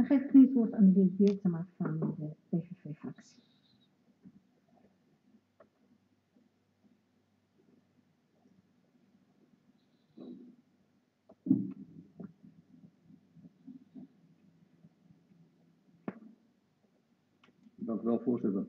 Dan geef ik nu het woord aan de heer Beertema van de PVV-fractie. Dank u wel, voorzitter.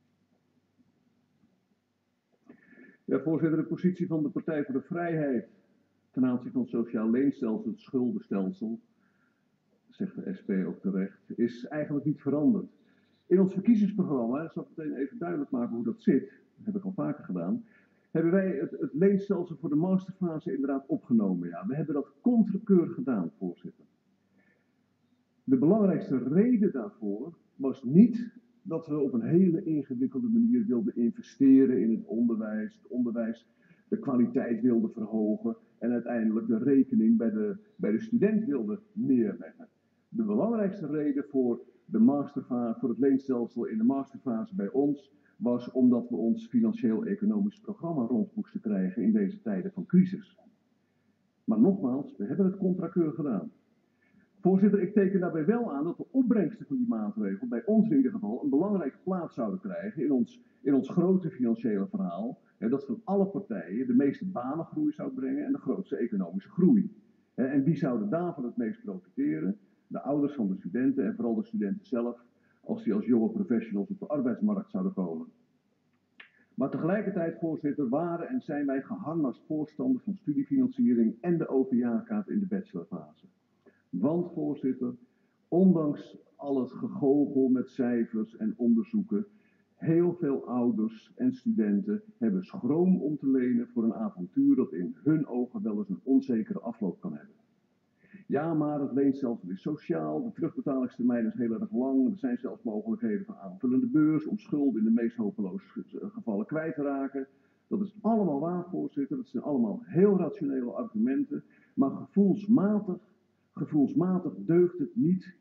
Ja, voorzitter, de positie van de Partij voor de Vrijheid ten aanzien van het sociaal leenstelsel, het schuldenstelsel, zegt de SP ook terecht, is eigenlijk niet veranderd. In ons verkiezingsprogramma, ik zal meteen even duidelijk maken hoe dat zit, dat heb ik al vaker gedaan, hebben wij het leenstelsel voor de masterfase inderdaad opgenomen. Ja. We hebben dat contrakeurig gedaan, voorzitter. De belangrijkste reden daarvoor was niet dat we op een hele ingewikkelde manier wilden investeren in het onderwijs de kwaliteit wilden verhogen en uiteindelijk de rekening bij de student wilden neerleggen. De belangrijkste reden voor het leenstelsel in de masterfase bij ons was omdat we ons financieel-economisch programma rond moesten krijgen in deze tijden van crisis. Maar nogmaals, we hebben het contrakeurig gedaan. Voorzitter, ik teken daarbij wel aan dat de opbrengsten van die maatregel bij ons in ieder geval een belangrijke plaats zouden krijgen in ons grote financiële verhaal. Dat van alle partijen de meeste banengroei zou brengen en de grootste economische groei. En wie zouden daarvan het meest profiteren? De ouders van de studenten en vooral de studenten zelf, als die als jonge professionals op de arbeidsmarkt zouden komen. Maar tegelijkertijd, voorzitter, waren en zijn wij geharnast voorstander van studiefinanciering en de OV-jaarkaart in de bachelorfase. Want, voorzitter, ondanks al het gegoochel met cijfers en onderzoeken, heel veel ouders en studenten hebben schroom om te lenen voor een avontuur dat in hun ogen wel eens een onzekere afloop kan hebben. Ja, maar het leenstelsel is sociaal, de terugbetaalingstermijn is heel erg lang, er zijn zelfs mogelijkheden van aanvullende beurs om schulden in de meest hopeloze gevallen kwijt te raken. Dat is allemaal waar, voorzitter, dat zijn allemaal heel rationele argumenten, maar gevoelsmatig deugt het niet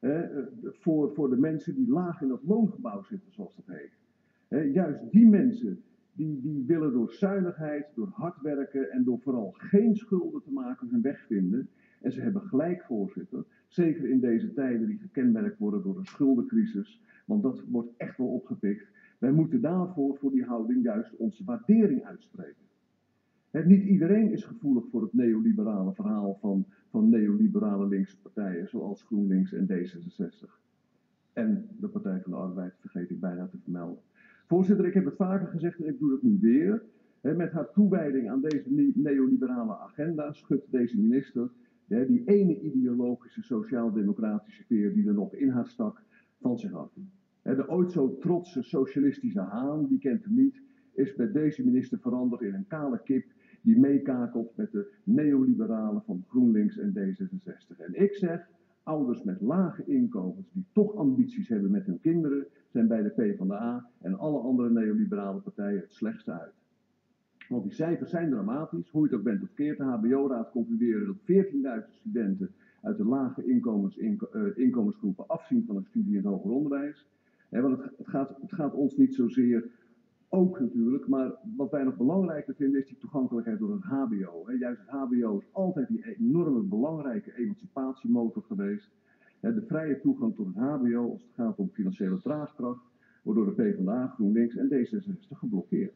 voor de mensen die laag in dat loongebouw zitten, zoals dat heet. Juist die mensen die willen door zuinigheid, door hard werken en door vooral geen schulden te maken hun weg vinden. En ze hebben gelijk, voorzitter, zeker in deze tijden die gekenmerkt worden door een schuldencrisis, want dat wordt echt wel opgepikt. Wij moeten daarvoor, voor die houding, juist onze waardering uitspreken. Niet iedereen is gevoelig voor het neoliberale verhaal van neoliberale linkse partijen zoals GroenLinks en D66. En de Partij van de Arbeid vergeet ik bijna te vermelden. Voorzitter, ik heb het vaker gezegd en ik doe het nu weer. Met haar toewijding aan deze neoliberale agenda schudt deze minister die ene ideologische sociaal-democratische veer die er nog in haar stak van zich af. De ooit zo trotse socialistische haan, die kent hem niet, is bij deze minister veranderd in een kale kip die meekakelt met de neoliberalen van GroenLinks en D66. En ik zeg, ouders met lage inkomens die toch ambities hebben met hun kinderen, zijn bij de PvdA en alle andere neoliberale partijen het slechtste uit. Want die cijfers zijn dramatisch, hoe je het ook bent of keert. De HBO-raad concludeerde dat 14.000 studenten uit de lage inkomensgroepen afzien van een studie in het hoger onderwijs. Want het gaat ons niet zozeer, ook natuurlijk, maar wat wij nog belangrijker vinden is die toegankelijkheid door het HBO. Juist het HBO is altijd die enorme belangrijke emancipatiemotor geweest. De vrije toegang tot het HBO als het gaat om financiële draagkracht wordt door de PvdA, GroenLinks en D66 geblokkeerd.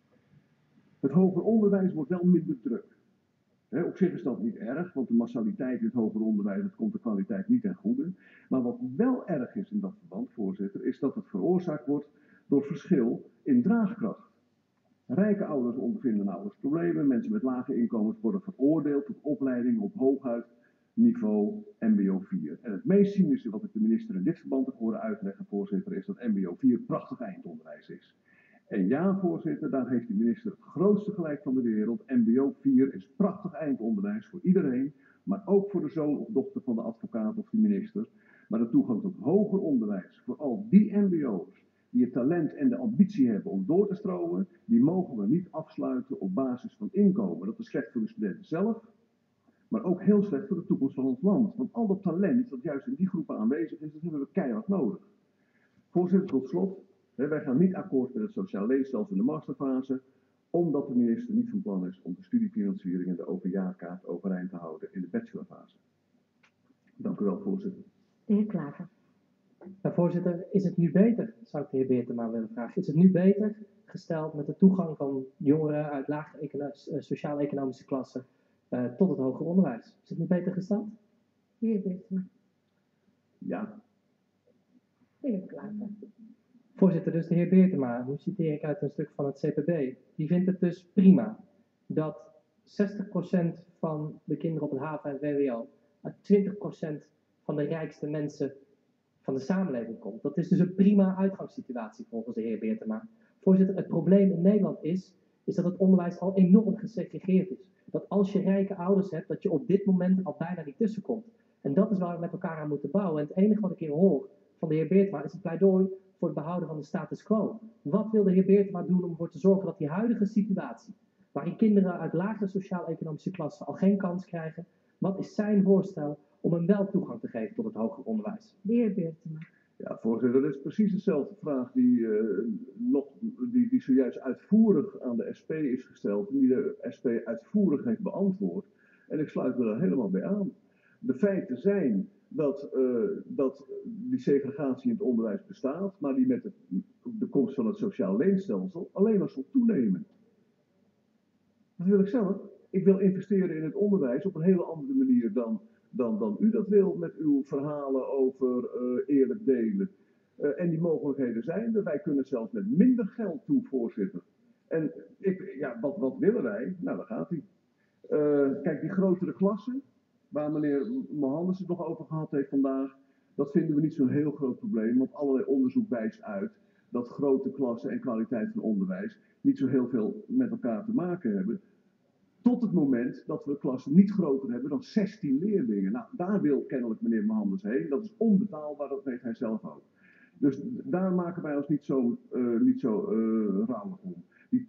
Het hoger onderwijs wordt wel minder druk. Op zich is dat niet erg, want de massaliteit in het hoger onderwijs, dat komt de kwaliteit niet ten goede. Maar wat wel erg is in dat verband, voorzitter, is dat het veroorzaakt wordt door verschil in draagkracht. Rijke ouders ondervinden nauwelijks problemen, mensen met lage inkomens worden veroordeeld tot opleidingen op hooguit niveau MBO 4. En het meest cynische wat ik de minister in dit verband heb horen uitleggen, voorzitter, is dat MBO 4 prachtig eindonderwijs is. En ja, voorzitter, daar heeft de minister het grootste gelijk van de wereld. MBO 4 is prachtig eindonderwijs voor iedereen, maar ook voor de zoon of dochter van de advocaat of de minister. Maar de toegang tot hoger onderwijs, voor al die MBO's die het talent en de ambitie hebben om door te stromen, die mogen we niet afsluiten op basis van inkomen. Dat is slecht voor de studenten zelf, maar ook heel slecht voor de toekomst van ons land. Want al dat talent dat juist in die groepen aanwezig is, dat hebben we keihard nodig. Voorzitter, tot slot. Wij gaan niet akkoord met het sociaal leenstelsel in de masterfase, omdat de minister niet van plan is om de studiefinanciering en de OV-jaarkaart overeind te houden in de bachelorfase. Dank u wel, voorzitter. De heer Klaver. Nou, voorzitter, is het nu beter, zou ik de heer Beertema willen vragen, is het nu beter gesteld met de toegang van jongeren uit lage sociaal-economische klassen tot het hoger onderwijs? Is het nu beter gesteld? De heer Beertema. Ja. De heer Klaver. Voorzitter, dus de heer Beertema, nu citeer ik uit een stuk van het CPB, die vindt het dus prima dat 60% van de kinderen op het HAVO en VWO uit 20% van de rijkste mensen van de samenleving komt. Dat is dus een prima uitgangssituatie volgens de heer Beertema. Voorzitter, het probleem in Nederland is dat het onderwijs al enorm gesegregeerd is. Dat als je rijke ouders hebt, dat je op dit moment al bijna niet tussenkomt. En dat is waar we met elkaar aan moeten bouwen. En het enige wat ik hier hoor van de heer Beertema is een pleidooi voor het behouden van de status quo. Wat wil de heer Beertema doen om ervoor te zorgen dat die huidige situatie, waarin kinderen uit lage sociaal-economische klassen al geen kans krijgen, wat is zijn voorstel om hem wel toegang te geven tot het hoger onderwijs? De heer Beertema. Ja, voorzitter, dat is precies dezelfde vraag die zojuist uitvoerig aan de SP is gesteld en die de SP uitvoerig heeft beantwoord. En ik sluit me daar helemaal bij aan. De feiten zijn dat die segregatie in het onderwijs bestaat, maar die met de komst van het sociaal leenstelsel alleen maar zal toenemen. Wat wil ik zelf? Ik wil investeren in het onderwijs op een hele andere manier dan u dat wil met uw verhalen over eerlijk delen. En die mogelijkheden zijn er. Wij kunnen zelfs met minder geld toe, voorzitter. En wat willen wij? Nou, daar gaat hij. Kijk, die grotere klassen, waar meneer Mohandes het nog over gehad heeft vandaag, dat vinden we niet zo'n heel groot probleem, want allerlei onderzoek wijst uit dat grote klassen en kwaliteit van onderwijs niet zo heel veel met elkaar te maken hebben. Tot het moment dat we klassen niet groter hebben dan 16 leerlingen. Nou, daar wil kennelijk meneer Mohandes heen. Dat is onbetaalbaar, dat weet hij zelf ook. Dus daar maken wij ons niet zo rauwig om. Die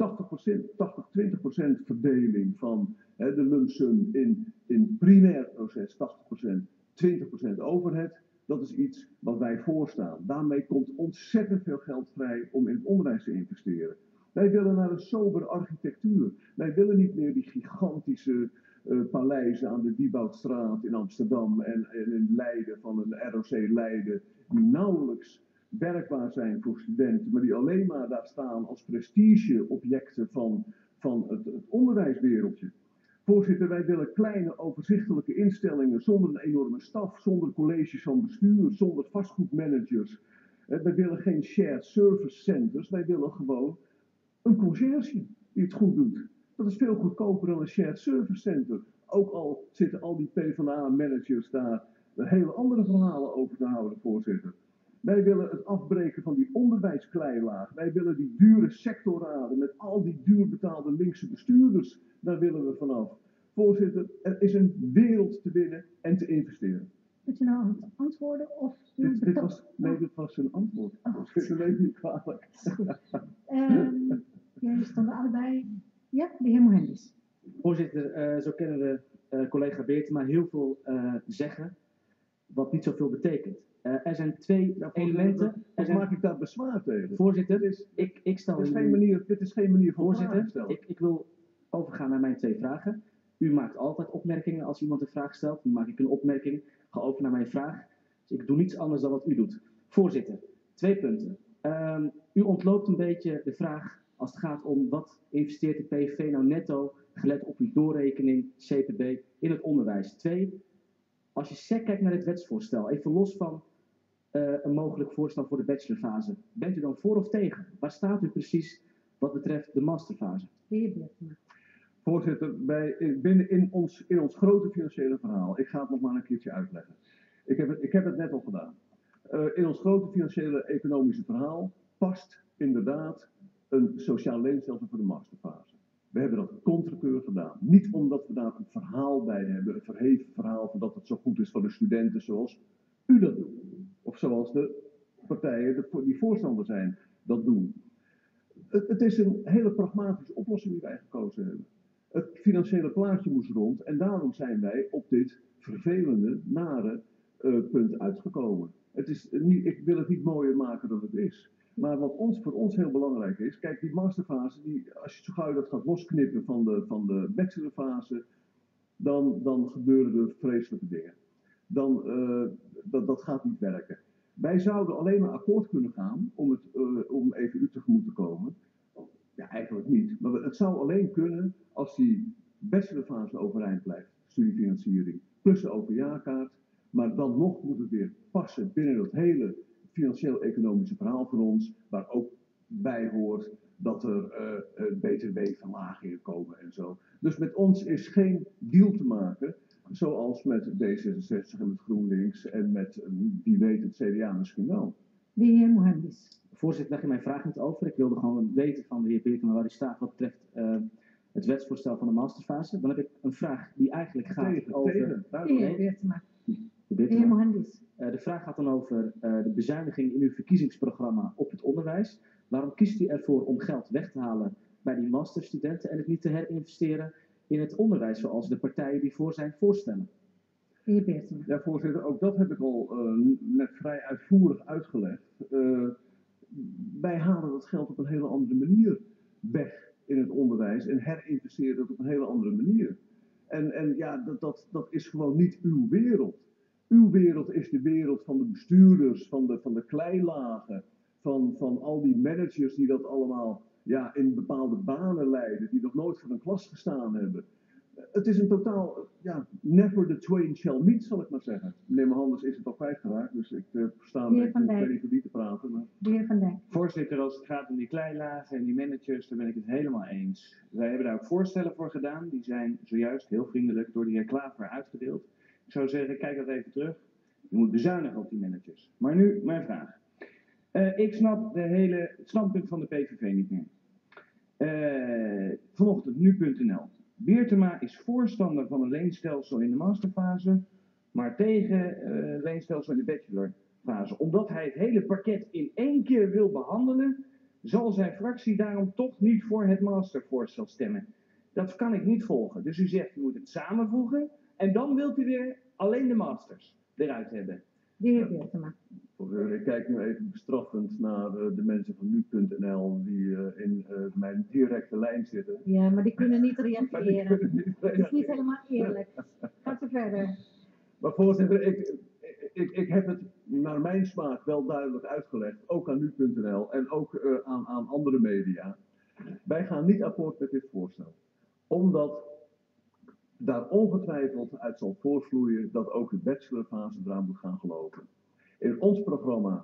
80-20% verdeling van de lump sum in primair proces, 80%, 20% overhead, dat is iets wat wij voorstaan. Daarmee komt ontzettend veel geld vrij om in het onderwijs te investeren. Wij willen naar een sobere architectuur. Wij willen niet meer die gigantische paleizen aan de Dieboudstraat in Amsterdam en in Leiden van een ROC Leiden, die nauwelijks werkbaar zijn voor studenten, maar die alleen maar daar staan als prestigeobjecten van het onderwijswereldje. Voorzitter, wij willen kleine overzichtelijke instellingen zonder een enorme staf, zonder colleges van bestuur, zonder vastgoedmanagers. Wij willen geen shared service centers, wij willen gewoon een conciërge die het goed doet. Dat is veel goedkoper dan een shared service center. Ook al zitten al die PvdA-managers daar hele andere verhalen over te houden, voorzitter. Wij willen het afbreken van die onderwijskleilaag. Wij willen die dure sectorraden met al die duurbetaalde linkse bestuurders. Daar willen we vanaf. Voorzitter, er is een wereld te winnen en te investeren. Moet je nou antwoorden of... Dit was een antwoord. Voorzitter, neem niet kwalijk. Jullie stonden allebei. Ja, de heer Mohandes. Voorzitter, zo kennen we collega Beertema heel veel zeggen, wat niet zoveel betekent. Er zijn twee elementen. Maak ik daar bezwaar tegen? Voorzitter, dit is geen manier van voorzitter, ik wil overgaan naar mijn twee vragen. U maakt altijd opmerkingen als iemand een vraag stelt. Nu maak ik een opmerking, ga over naar mijn vraag. Dus ik doe niets anders dan wat u doet. Voorzitter, 2 punten. U ontloopt een beetje de vraag als het gaat om wat investeert de PVV nou netto, gelet op uw doorrekening, CPB, in het onderwijs. 2, als je sec kijkt naar dit wetsvoorstel, even los van een mogelijk voorstel voor de bachelorfase, bent u dan voor of tegen? Waar staat u precies wat betreft de masterfase? Voorzitter, in ons grote financiële verhaal, ik ga het nog maar een keertje uitleggen. Ik heb het net al gedaan. In ons grote financiële economische verhaal past inderdaad een sociaal leenstelsel voor de masterfase. We hebben dat contrakeur gedaan. Niet omdat we daar een verhaal bij hebben, een verheven verhaal van dat het zo goed is voor de studenten zoals u dat doet. Of zoals de partijen die voorstander zijn dat doen. Het is een hele pragmatische oplossing die wij gekozen hebben. Het financiële plaatje moest rond en daarom zijn wij op dit vervelende, nare punt uitgekomen. Ik wil het niet mooier maken dan het is. Maar wat voor ons heel belangrijk is, kijk, die masterfase, als je zo gauw dat gaat losknippen van de bachelorfase, dan gebeuren er vreselijke dingen. dan dat gaat niet werken. Wij zouden alleen maar akkoord kunnen gaan om even u tegemoet te komen. Ja, eigenlijk niet. Maar het zou alleen kunnen als die bachelorfase overeind blijft. Studiefinanciering plus de overjaarkaart. Maar dan nog moet het weer passen binnen dat hele financieel-economische verhaal van ons. Waar ook bij hoort dat er btw-verlagingen komen en zo. Dus met ons is geen deal te maken. Zoals met D66 en met GroenLinks en met, wie weet, het CDA misschien wel. De heer Mohandis. Voorzitter, leg je mijn vraag niet over. Ik wilde gewoon weten van de heer Beertema waar hij staat wat betreft het wetsvoorstel van de masterfase. Dan heb ik een vraag die eigenlijk gaat over... De heer Beertema. De heer Mohandis. De vraag gaat dan over de bezuiniging in uw verkiezingsprogramma op het onderwijs. Waarom kiest u ervoor om geld weg te halen bij die masterstudenten en het niet te herinvesteren in het onderwijs zoals de partijen die voor zijn voorstellen? De heer Beertema. Ja, voorzitter, ook dat heb ik al net vrij uitvoerig uitgelegd. Wij halen dat geld op een hele andere manier weg in het onderwijs en herinvesteren het op een hele andere manier. En ja, dat is gewoon niet uw wereld. Uw wereld is de wereld van de bestuurders, van de kleilagen, van al die managers die dat allemaal in bepaalde banen leiden, die nog nooit voor een klas gestaan hebben. Het is een totaal, never the twain shall meet, zal ik maar zeggen. Meneer Mohandis is het al kwijtgeraakt, dus ik sta er even niet te praten. Maar... De heer Van Dijk. Voorzitter, als het gaat om die kleilagen en die managers, dan ben ik het helemaal eens. Wij hebben daar ook voorstellen voor gedaan, die zijn zojuist heel vriendelijk door de heer Klaver uitgedeeld. Ik zou zeggen, kijk dat even terug. Je moet bezuinigen op die managers. Maar nu mijn vraag. Ik snap het standpunt van de PVV niet meer. Vanochtend, nu.nl. Beertema is voorstander van een leenstelsel in de masterfase, maar tegen leenstelsel in de bachelorfase. Omdat hij het hele pakket in één keer wil behandelen, zal zijn fractie daarom toch niet voor het mastervoorstel stemmen. Dat kan ik niet volgen. Dus u zegt, u moet het samenvoegen en dan wilt u weer alleen de masters eruit hebben. De heer Beertema. Ik kijk nu even bestraffend naar de mensen van nu.nl die in mijn directe lijn zitten. Ja, maar die kunnen niet reageren. Dat is niet helemaal eerlijk. Gaat zo verder. Maar voorzitter, ik heb het naar mijn smaak wel duidelijk uitgelegd, ook aan nu.nl en ook aan andere media. Wij gaan niet akkoord met dit voorstel. Omdat daar ongetwijfeld uit zal voortvloeien dat ook de bachelorfase eraan moet gaan geloven. In ons programma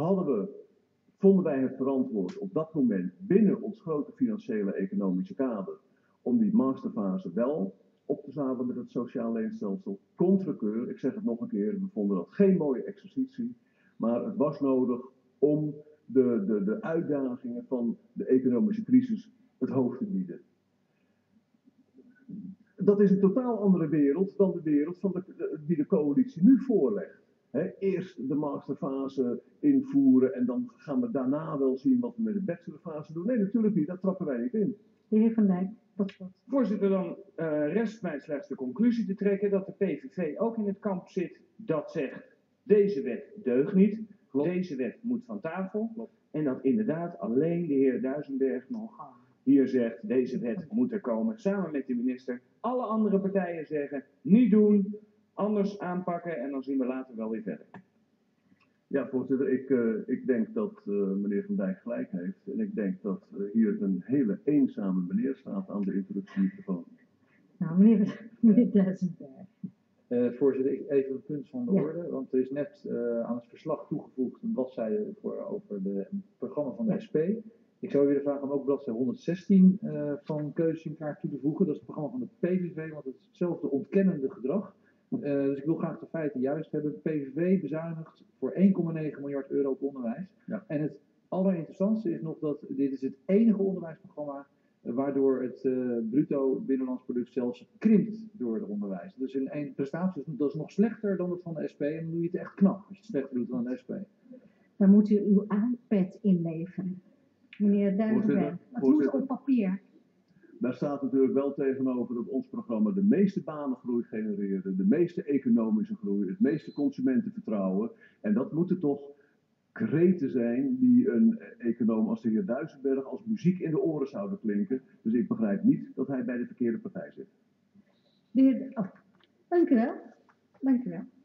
vonden wij het verantwoord op dat moment binnen ons grote financiële economische kader om die masterfase wel op te zadelen met het sociaal leenstelsel. Contrakeur, ik zeg het nog een keer, we vonden dat geen mooie exercitie, maar het was nodig om de uitdagingen van de economische crisis het hoofd te bieden. Dat is een totaal andere wereld dan de wereld die de coalitie nu voorlegt. Eerst de masterfase invoeren en dan gaan we daarna wel zien wat we met de bachelorfase doen. Nee, natuurlijk niet, daar trappen wij niet in. De heer Van Dijk, tot slot. Voorzitter, dan rest mij slechts de conclusie te trekken dat de PVV ook in het kamp zit dat zegt, deze wet deugt niet, deze wet moet van tafel. En dat inderdaad alleen de heer Duisenberg nog hier zegt, deze wet moet er komen, samen met de minister. Alle andere partijen zeggen, niet doen, anders aanpakken en dan zien we later wel weer verder. Ja, voorzitter, ik denk dat meneer Van Dijk gelijk heeft. En ik denk dat hier een hele eenzame meneer staat aan de introductiemicrofoon. Nou, meneer Duisenberg. Voorzitter, even een punt van de orde, want er is net aan het verslag toegevoegd een bladzijde over het programma van de SP. Ik zou u willen vragen om ook bladzijde 116 van Keuze toe te voegen. Dat is het programma van de PVV, want het is hetzelfde ontkennende gedrag. Dus ik wil graag de feiten juist hebben. PVV bezuinigt voor 1,9 miljard euro op onderwijs. Ja. En het allerinteressantste is nog dat dit is het enige onderwijsprogramma waardoor het bruto binnenlands product zelfs krimpt door het onderwijs. Dus in één prestatie, dat is nog slechter dan het van de SP. En dan doe je het echt knap als je het slechter doet dan de SP. Dan moet u uw iPad inleveren. Meneer Duisenberg, dat moet op papier. Daar staat natuurlijk wel tegenover dat ons programma de meeste banengroei genereerde, de meeste economische groei, het meeste consumentenvertrouwen. En dat moeten toch kreten zijn die een econoom als de heer Duisenberg als muziek in de oren zouden klinken. Dus ik begrijp niet dat hij bij de verkeerde partij zit. Dank u wel. Dank u wel.